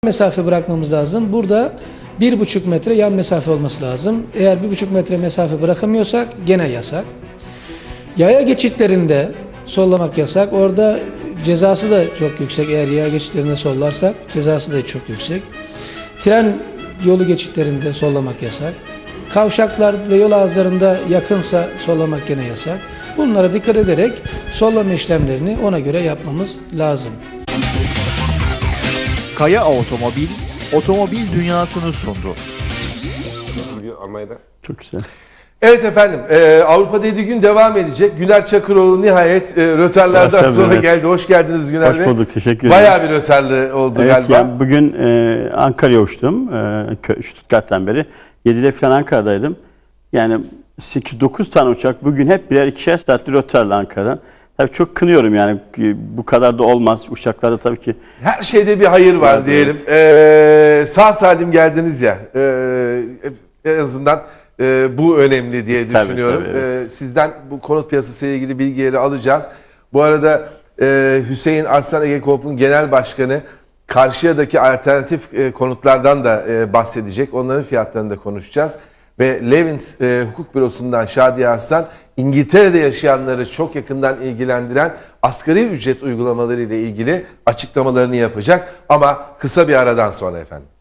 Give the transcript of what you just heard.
Mesafe bırakmamız lazım. Burada 1,5 metre yan mesafe olması lazım. Eğer 1,5 metre mesafe bırakamıyorsak gene yasak. Yaya geçitlerinde sollamak yasak. Orada cezası da çok yüksek. Eğer yaya geçitlerinde sollarsak cezası da çok yüksek. Tren yolu geçitlerinde sollamak yasak. Kavşaklar ve yol ağızlarında yakınsa sollamak gene yasak. Bunlara dikkat ederek sollama işlemlerini ona göre yapmamız lazım. Kaya Otomobil, otomobil dünyasını sundu. Almanya'da. Çok güzel. Evet efendim, Avrupa'da 7 gün devam edecek. Güner Çakıroğlu nihayet rötarlardan Başladı, sonra evet. geldi. Hoş geldiniz Güner Bey. Hoş bulduk, teşekkür ederim. Bayağı bir rötarlı oldu Evet, galiba. yani bugün Ankara'ya uçtum, Stuttgart'tan beri. 7'de falan Ankara'daydım. Yani 8-9 tane uçak bugün hep birer 2'şer saatli rötarlı Ankara'dan. Tabii çok kınıyorum yani, bu kadar da olmaz. Uçaklarda tabii ki. Her şeyde bir hayır var Evet, diyelim. Sağ salim geldiniz ya, en azından bu önemli diye düşünüyorum. Tabii, evet. Sizden bu konut piyasası ile ilgili bilgileri alacağız. Bu arada Hüseyin Arslan Ege Coop'un genel başkanı Karşıya'daki alternatif konutlardan da bahsedecek. Onların fiyatlarını da konuşacağız. Ve Levins Hukuk Bürosu'ndan Şadiye Arslan, İngiltere'de yaşayanları çok yakından ilgilendiren asgari ücret uygulamaları ile ilgili açıklamalarını yapacak. Ama kısa bir aradan sonra efendim.